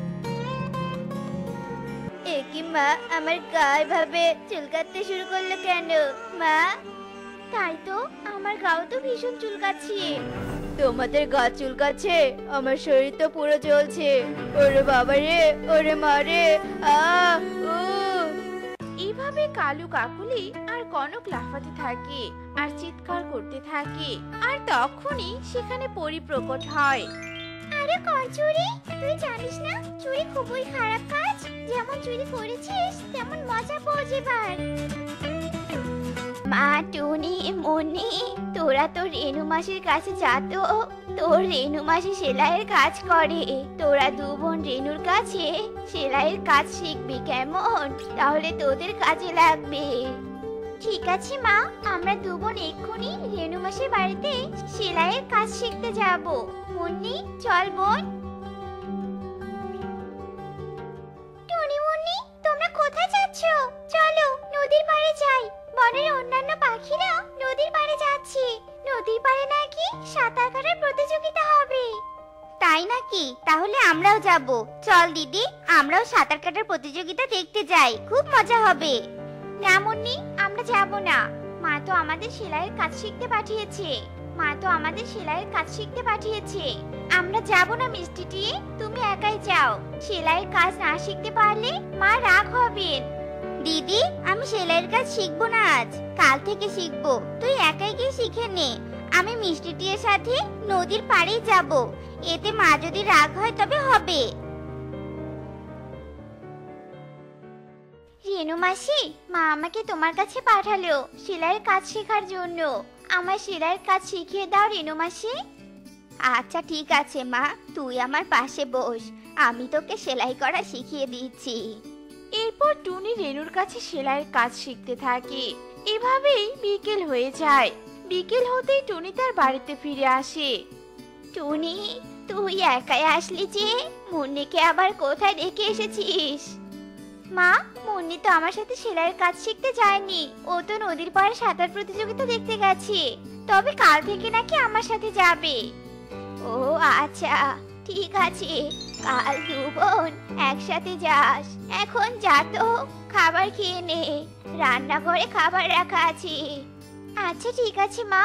A: এ কি মা, আমার গায়ে ভাবে চুলকাতে শুরু করলো কেন মা?
B: তাই তো, আমার গাও তো ভীষণ চুলকাচ্ছে।
A: তোমাদের গা চুলকাচ্ছে, আমার শরীর তো পুরো জ্বলছে। ওরে বাবা রে, ওরে মা রে, আ ও।
C: এইভাবে কালু কাকুলি আর কনক লাফাতে থাকে আর চিৎকার করতে থাকে। আর তখনই সেখানে পরি প্রকট হয়।
B: আরে কচুরি, তুই জানিস না চুরি খুবই খারাপ কাজ? যেমন চুরি করেছিস তেমন মজা পাওয়া যাবার। মা, টুনি, মুন্নি, তোরা তো রেনু মাসির কাছে যা তো। তোর রেনু মাসি সেলাইয়ের কাজ করে, তোরা দু বোন রেনুর কাছে সেলাইয়ের কাজ শিখবি, কেমন? তাহলে তোদের কাজে লাগবে। ঠিক আছে মা, আমরা দু বোন এক্ষুনি রেনু মাসির বাড়িতে সেলাইয়ের কাজ শিখতে যাব। মুন্নি, চল বোন। টুনি, মুন্নি, তোমরা কোথায় যাচ্ছ? চলো নদীর পাড়ে যাই। বনের অন্যান্য পাখিরা নদীর পাড়ে যাচ্ছে। নদীর পাড়ে নাকি সাঁতার কাটার প্রতিযোগিতা হবে। তাই নাকি? তাহলে আমরাও যাব। চল দিদি, আমরাও সাঁতার কাটার প্রতিযোগিতা দেখতে যাই, খুব মজা হবে। না মুন্নি, আমরা যাব না। মা তো আমাদের সেলাইয়ের কাজ শিখতে পাঠিয়েছে। মা তো আমাদের সেলাইয়ের কাজ শিখতে পাঠিয়েছে। আমরা যাব না মিষ্টিটি, তুমি একাই যাও। সেলাইয়ের কাজ না শিখতে পারলে মা রাগ হবেন। দিদি, আমি সেলাইয়ের কাজ শিখবো না আজ, কাল থেকে শিখবো। তুই একাই গিয়ে শিখে নে। আমি মিষ্টিটির সাথে নদীর পাড়েই যাব। এতে মা যদি রাগ হয় তবে হবে। রেনু মাসি, মা আমাকে তোমার কাছে পাঠালো সেলাইয়ের কাজ শেখার জন্য। আমার সেলাইয়ের কাজ শিখিয়ে দাও রেনু মাসি। আচ্ছা ঠিক আছে মা, তুই আমার পাশে বস, আমি তোকে সেলাই করা শিখিয়ে দিচ্ছি।
C: এরপর টুনি রেনুর কাছে সেলাইয়ের কাজ শিখতে থাকে। এভাবেই বিকেল হয়ে যায়। বিকেল হতেই টুনি তার বাড়িতে ফিরে আসে।
B: টুনি, তুই একাই আসলি যে? মুন্নিকে আবার কোথায় রেখে এসেছিস? মা, মুন্নি তো আমার সাথে সেলাইয়ের কাজ শিখতে যায়নি। ও তো নদীর পাড়ে সাঁতার প্রতিযোগিতা দেখতে গেছে। তবে কাল থেকে নাকি আমার সাথে যাবে। ও আচ্ছা, ঠিক আছে, কাল দু বোন একসাথে যাস। এখন যা তো, খাবার খেয়ে নে, রান্নাঘরে খাবার রাখা আছে। আচ্ছা ঠিক আছে মা।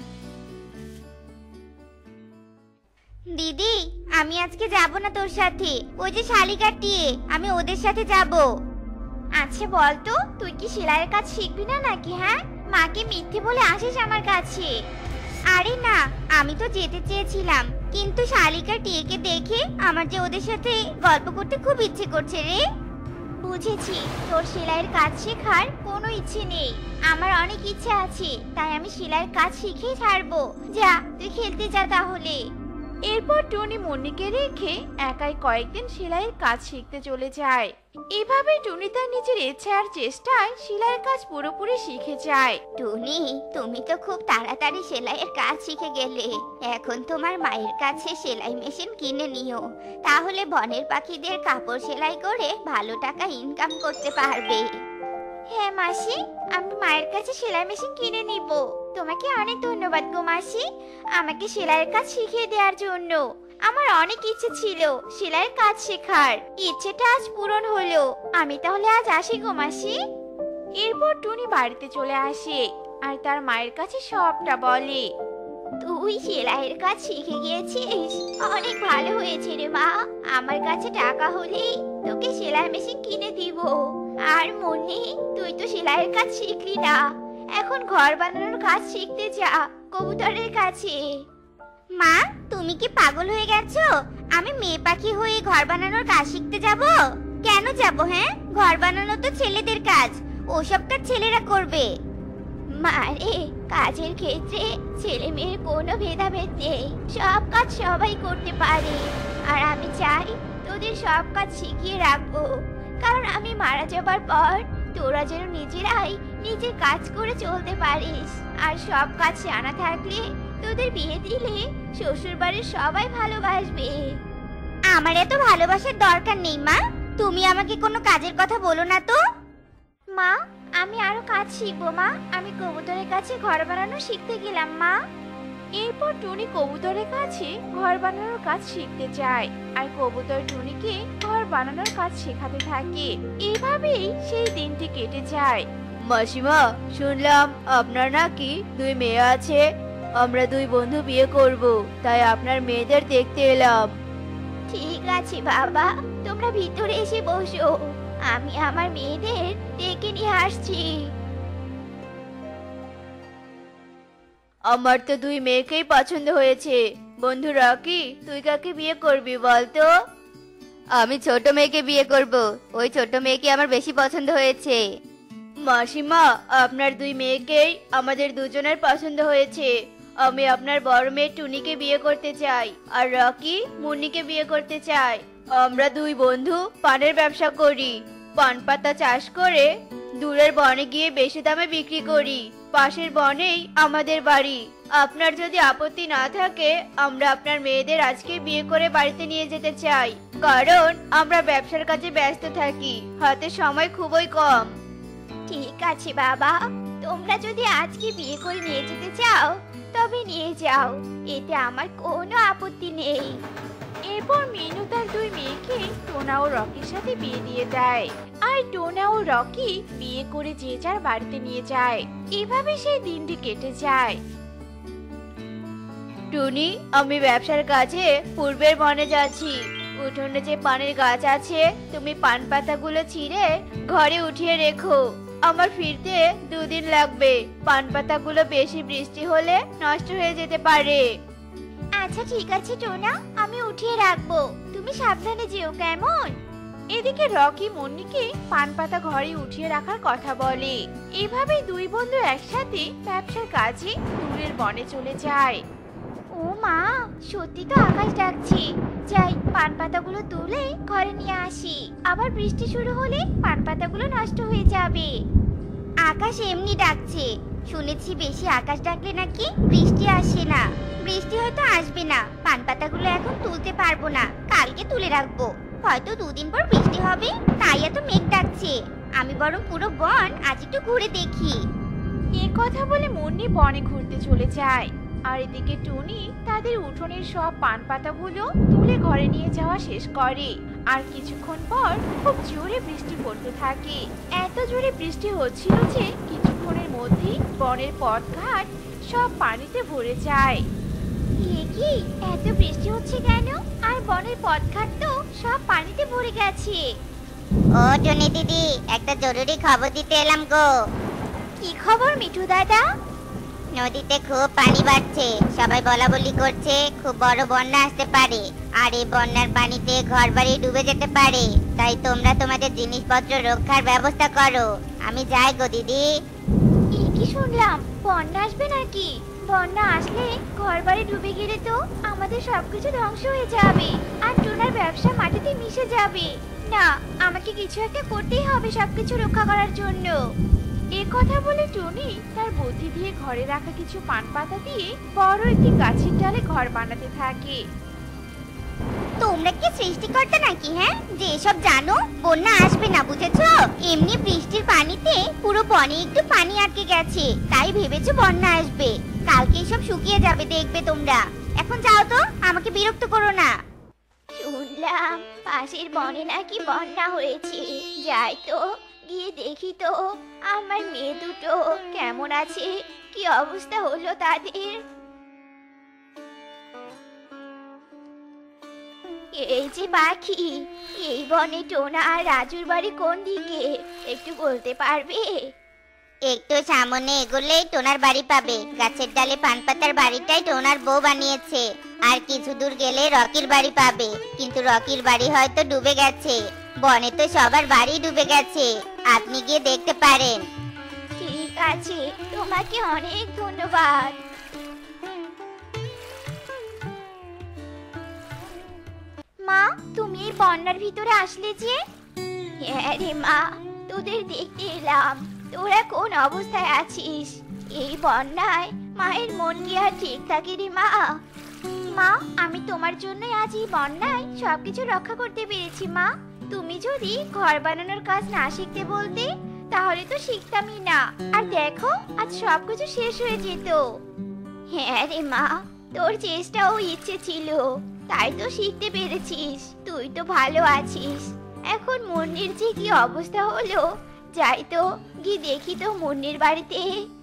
B: দিদি, আমি আজকে যাব না তোর সাথে। ওই যে শালিকাটি, আমি ওদের সাথে যাব। আচ্ছা বলতো, তুই কি সেলাইয়ের কাজ শিখবি না নাকি? হ্যাঁ, মাকে মিথ্যে বলে আসিস আমার কাছে। আরে না, আমি তো যেতে চেয়েছিলাম, কিন্তু শালিকা টিকে দেখে আমার যে ওদের সাথে গল্প করতে খুব ইচ্ছে করছে রে। বুঝেছি, তোর সেলাইয়ের কাজ শেখার কোনো ইচ্ছে নেই। আমার অনেক ইচ্ছে আছে, তাই আমি সেলাইয়ের কাজ শিখেই ছাড়বো। যা, তুই খেলতে যা তাহলে।
C: এরপর টুনি মুন্নিকে রেখে একাই কয়েকদিন সেলাইয়ের কাজ শিখতে চলে যায়। এভাবে টুনি তার নিজের ইচ্ছে আর চেষ্টায় সেলাইয়ের কাজ পুরোপুরি শিখে যায়।
B: টুনি, তুমি তো খুব তাড়াতাড়ি সেলাইয়ের কাজ শিখে গেলে। এখন তোমার মায়ের কাছে সেলাই মেশিন কিনে নিও, তাহলে বনের পাখিদের কাপড় সেলাই করে ভালো টাকা ইনকাম করতে পারবে। হ্যাঁ মাসি, আমি মায়ের কাছে সেলাই মেশিন কিনে নিব। তোমাকে অনেক ধন্যবাদ গো মাসি, আমাকে সেলাইয়ের কাজ শিখিয়ে দেওয়ার জন্য। আমার অনেক ইচ্ছে ছিল সেলাইয়ের কাজ শেখার, ইচ্ছেটা আজ পূরণ হলো। আমি তাহলে আজ আসি গো মাসি।
C: এরপর টুনি বাড়িতে চলে আসে আর তার মায়ের কাছে সবটা বলে।
B: তুই সেলাইয়ের কাজ শিখে গিয়েছিস, অনেক ভালো হয়েছে রে মা। আমার কাছে টাকা হলেই তোকে সেলাই মেশিন কিনে দিব। আর মুন্নি, তুই তো সেলাইয়ের কাজ শিখলি না, এখন ঘর বানানোর কাজ শিখতে যা কবুতরের কাছে। মা, তুমি কি পাগল হয়ে গেছো? আমি মেয়ে পাখি হয়ে ঘর বানানোর কাজ শিখতে যাব? কেন যাব? হ্যাঁ, ঘর বানানো তো ছেলেদের কাজ, ওসব কাজ ছেলেরা করবে। মারে, কাজের ক্ষেত্রে ছেলে মেয়ের কোনো ভেদাভেদ নেই, সব কাজ সবাই করতে পারে। আর আমি চাই তোদের সব কাজ শিখিয়ে রাখবো, কারণ আমি মারা যাবার পর তোরা যেন নিজেরাই নিজের কাজ করে চলতে পারিস। আর সব কাজ জানা থাকলে তোদের বিয়ে দিলে শ্বশুর বাড়ির সবাই ভালোবাসবে। আমার এত ভালোবাসার দরকার নেই মা, তুমি আমাকে কোনো কাজের কথা বলো না তো। মা, আমি আরো কাজ শিখবো মা। আমি কবুতরের কাছে ঘর বানানো শিখতে গেলাম মা।
C: এরপর টুনি কবুতরের কাছে ঘর বানানোর কাজ শিখতে যায় আর কবুতর টুনিকে ঘর বানানোর কাজ শেখাতে থাকে। এইভাবেই সেই দিনটি কেটে যায়।
A: মাসিমা, শুনলাম আপনার নাকি দুই মেয়ে আছে। আমরা দুই বন্ধু বিয়ে করব, তাই আপনার মেয়েদের দেখতে এলাম।
B: ঠিক আছে বাবা, তোমরা ভিতরে এসে বসো, আমি আমার মেয়েদের ডেকে নিয়ে আসছি।
A: আমার তো দুই মেয়েকেই পছন্দ হয়েছে। বন্ধু রকি, তুই কাকে বিয়ে করবি বলতো? আমি ছোট মেয়েকে বিয়ে করব, ওই ছোট মেয়েকে আমার বেশি পছন্দ হয়েছে। মাসিমা, আপনার দুই মেয়েকেই আমাদের দুজনের পছন্দ হয়েছে। আমি আপনার বড় মেয়ে টুনিকে বিয়ে করতে চাই, আর রকি মুন্নিকে বিয়ে করতে চাই। আমরা দুই বন্ধু পানের ব্যবসা করি, পান পাতা চাষ করে দূরের বনে গিয়ে বেশি দামে বিক্রি করি। পাশের বনেই আমাদের বাড়ি। আপনার যদি আপত্তি না থাকে, আমরা আপনার মেয়েদের আজকে বিয়ে করে বাড়িতে নিয়ে যেতে চাই, কারণ আমরা ব্যবসার কাজে ব্যস্ত থাকি, হাতে সময় খুবই কম।
B: ঠিক আছে বাবা, তোমরা যদি আজকে বিয়ে করে নিয়ে যেতে চাও তবে নিয়ে যাও, এতে আমার কোনো আপত্তি নেই।
C: এরপর মিনু তার দুই মেয়েকে টোনা ও রকির সাথে বিয়ে দিয়ে দেয়, আর টোনা ও রকি বিয়ে করে যে যার বাড়িতে নিয়ে যায়। এভাবে সেই দিনটি কেটে যায়।
A: টুনি, আমি ব্যবসার কাজে পূর্বের বনে যাচ্ছি। উঠোনে যে পানের গাছ আছে, তুমি পান পাতাগুলো ছিঁড়ে ঘরে উঠিয়ে রেখো। আমার ফিরতে দুদিন লাগবে। পান পাতাগুলো বেশি বৃষ্টি হলে নষ্ট হয়ে যেতে পারে।
B: আচ্ছা ঠিক আছে টোনা, আমি উঠিয়ে রাখবো, তুমি সাবধানে যেও কেমন।
C: এদিকে রকি মুন্নিকে পান পাতা ঘরে উঠিয়ে রাখার কথা বলে। এভাবেই দুই বন্ধু একসাথে ব্যবসার কাজে দূরের বনে চলে যায়।
B: ও মা, সত্যি তো আকাশ ডাকছে, যাই পান পাতাগুলো তুলে ঘরে নিয়ে আসি, আবার বৃষ্টি শুরু হলে পান পাতাগুলো নষ্ট হয়ে যাবে। আকাশ এমনি ডাকছে, শুনেছি বেশি আকাশ ডাকলে নাকি বৃষ্টি আসে না। বৃষ্টি হয়তো আসবে না, পান পাতাগুলো এখন তুলতে পারবো না, কালকে তুলে রাখবো। হয়তো দুদিন পর বৃষ্টি হবে, তাই এত মেঘ ডাকছে। আমি বরং পুরো বন আজ একটু ঘুরে দেখি।
C: এ কথা বলে মুন্নি বনে ঘুরতে চলে যায়, আর এদিকে টুনি তাদের উঠোনের সব পান পাতাগুলো তুলে ঘরে নিয়ে যাওয়া শেষ করে। আর কিছুক্ষণ পর খুব জোরে বৃষ্টি পড়তে থাকে। এত জোরে বৃষ্টি হচ্ছিল যে কিছুক্ষণের মধ্যেই বনের পথঘাট সব পানিতে ভরে যায়।
B: এ কি, এত বৃষ্টি হচ্ছে কেন? আর বনের পথঘাট তো সব পানিতে ভরে গেছে।
E: ও টুনি দিদি, একটা জরুরি খবর দিতে এলাম গো।
B: কি খবর মিঠু দাদা?
E: নদীতে খুব পানি বাড়ছে, সবাই বলা বলি করছে খুব বড় বন্যা আসতে পারে, আর এই বন্যার পানিতে ঘরবাড়ি ডুবে যেতে পারে। তাই তোমরা তোমাদের জিনিসপত্র রক্ষার ব্যবস্থা করো। আমি যাই গো দিদি।
B: এ কি শুনলাম, বন্যা আসবে নাকি? বন্যা আসলে ঘরবাড়ি ডুবে গেলে তো আমাদের সবকিছু ধ্বংস হয়ে যাবে, আর টোনার ব্যবসা মাটিতে মিশে যাবে। না, আমাকে কিছু একটা করতেই হবে সবকিছু রক্ষা করার জন্য।
C: এ কথা বলে টুনি তার বুদ্ধি দিয়ে ঘরে রাখা কিছু পান পাতা দিয়ে বড় একটি গাছের ডালে ঘর বানাতে থাকে।
B: তোমরা কি সৃষ্টিকর্তা নাকি, হ্যাঁ, যে এসব জানো? বন্যা আসবে না, বুঝেছো? এমনি বৃষ্টির পানিতে পুরো বনে একটু পানি আটকে গেছে, তাই ভেবেছো বন্যা আসবে। কালকে সব শুকিয়ে যাবে, দেখবে তোমরা। এখন যাও তো, আমাকে বিরক্ত করো না। শুনলাম পাশের বনে নাকি বন্যা হয়েছে, যাই তো গিয়ে দেখি তো আমার মেয়ে দুটো কেমন আছে, কি অবস্থা হলো তাদের। এই যে পাখি, এই বনে টোনা আর রাজুর বাড়ি কোন দিকে একটু বলতে পারবে?
E: একটু সামনে এগোলেই টোনার বাড়ি পাবে। গাছের ডালে পান পাতার বাড়িটাই টোনার বউ বানিয়েছে। আর কিছু দূর গেলে রকির বাড়ি পাবে, কিন্তু রকির বাড়ি হয়তো ডুবে গেছে। বনে তো সবার বাড়ি ডুবে গেছে, আপনি গিয়ে দেখতে পারেন।
B: ঠিক আছে, তোমাকে অনেক ধন্যবাদ। মা, তুমি এই বন্যার ভিতরে আসলে যে? হ্যাঁ রে মা, তোদের দেখতে এলাম, তোরা কোন অবস্থায় আছিস। এই বন্যায় মায়ের মন কি আর ঠিক থাকে রে মা? মা, আমি তোমার জন্যই আজ এই বন্যায় সবকিছু রক্ষা করতে পেরেছি মা। তুমি যদি ঘর বানানোর কাজ না শিখতে বলতে, তাহলে তো শিখতামই না, আর দেখো আজ সবকিছু শেষ হয়ে যেত। হ্যাঁ রে মা, তোর চেষ্টা ও ইচ্ছে ছিল, তাই তো শিখতে পেরেছিস। তুই তো ভালো আছিস। এখন মুন্নির যে কি অবস্থা হলো, যাই তো গিয়ে দেখি তো মুন্নির বাড়িতে।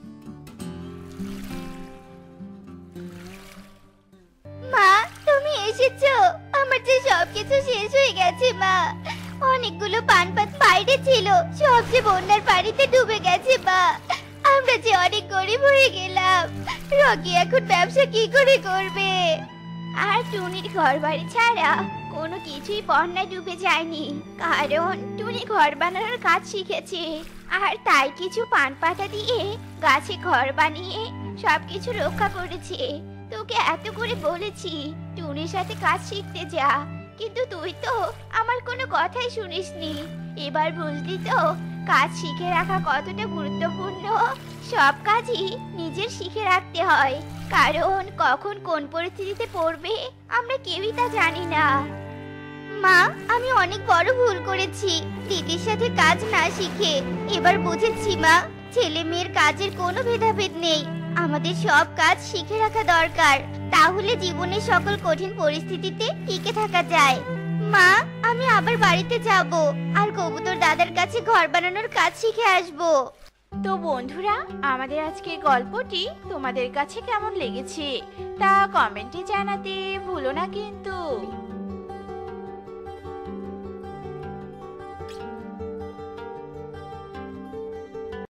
B: মা, তুমি এসেছো? আমার যে সবকিছু শেষ হয়ে গেছে মা। অনেকগুলো পান পাত বাইরে ছিল, সব যে বন্যার পানিতে ডুবে গেছে মা। আমরা যে অনেক গরিব হয়ে গেলাম। রকি এখন ব্যবসা কি করে করবে? আর টুনির ঘর বাড়ি ছাড়া কোনো কিছুই বন্যায় ডুবে যায়নি, কারণ টুনি ঘর বানানোর কাজ শিখেছে। আর তাই কিছু পান পাতা দিয়ে গাছে ঘর বানিয়ে সবকিছু রক্ষা করেছে। তোকে এত করে বলেছি টুনির সাথে কাজ শিখতে যা, কিন্তু তুই তো আমার কোনো কথাই শুনিসনি। এবার বুঝলি তো কাজ শিখে রাখা কতটা গুরুত্বপূর্ণ। সব কাজই নিজের শিখে রাখতে হয়, কারণ কখন কোন পরিস্থিতিতে পড়বে আমরা কেউই তা জানি না।
E: মা, আমি অনেক বড় ভুল করেছি দিদির সাথে কাজ না শিখে। এবার বুঝেছি মা, ছেলে মেয়ের কাজের কোনো ভেদাভেদ নেই। আমাদের সব কাজ শিখে রাখা দরকার, তাহলে জীবনের সকল কঠিন পরিস্থিতিতে টিকে থাকা যায়। মা, আমি আবার বাড়িতে যাব আর কবুতর দাদার কাছে ঘর বানানোর কাজ শিখে আসব।
C: তো বন্ধুরা, আমাদের আজকের গল্পটি তোমাদের কাছে কেমন লেগেছে তা কমেন্টে জানাতে ভুলো না কিন্তু।